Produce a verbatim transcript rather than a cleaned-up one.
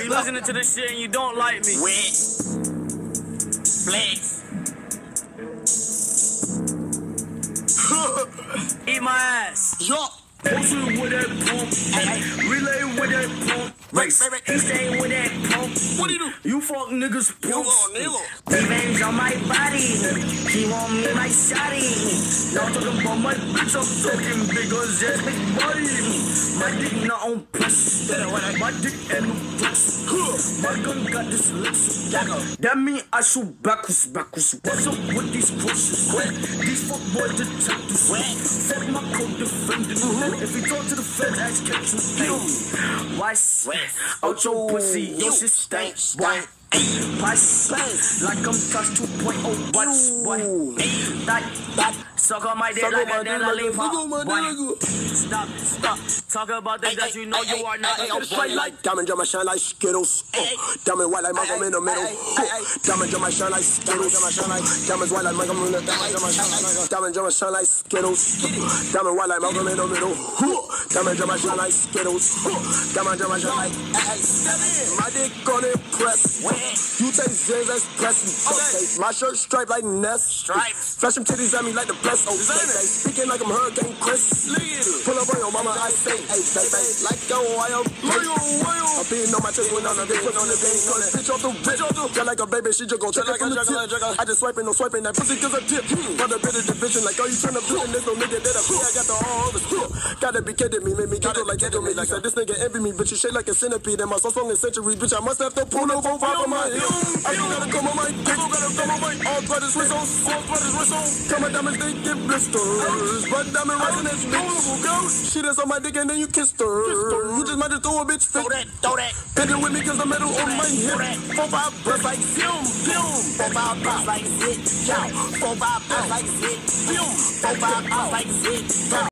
you listening to this shit and you don't like me. Wet. Flex. Eat my ass. Yup. Posting with that pump. Relay with that pump. Race. He stay with that pump. What do you do? You fuck niggas pump. Nigga. Revenge on my body. He want me my shawty. Y'all talking about my bitch. I'm talking bigger than big body. My dick not on press. My dick and no flex. My gun got this lips. That mean I shoot backwards, backwards. What's up with these crushes? These fuck boy detectives. Fuck my co-defendant. If you talk to the feds, ask catch you. Why out your pussy, your shit stank, boy. My like I'm touch two point oh watts, boy. That, that, suck on my dick like a dead lollipop, boy. Stop, stop, talk about that that you know you are not. Like diamond on my shine like Skittles. Diamond white like Malcolm in the middle. Diamond on my shine like Skittles. Diamonds white like Malcolm in the middle. Diamond on my shine like Skittles. Diamond white like Malcolm in the middle. Diamond on my shine like Skittles. Diamond on my shine like my dick on it press. You take Z's, that's pressing. Okay. My shirt striped like Ness. Stripes. Flash them titties at me like the best. Okay. Speaking like I'm Hurricane Chris. Pull up on your mama, I say, hey, baby. Like yo, I am. I'm being on my chest when I'm on the put on the game. Call it bitch off the bitch. Just like a baby, she just go check it from the tip. I just swiping, no swiping that pussy cause I tip. Got a bit of division, like, oh, you tryna do it? There's no nigga that I feel. I got the all over skill. Gotta be kidding me, make me giggle like giggle me. Like, said, this nigga envy me, but you shake like a centipede. And my song song is centuries, bitch. I must have to pull no phone five on my heel. I just gotta come on my dick, gotta come on my all brothers whistle, all brothers whistle. Come on, diamonds, they get blisters. But diamond rising this bitch. She that's on my dick and then you kissed her. You just might just throw a bitch fit. Throw that, throw that. Pick it with me cause the metal on my hip. Four, five breaths like zoom, zoom. Four, five breaths like zit, yo. Four, five breaths like zit, boom. Four, five breaths like zit, yo.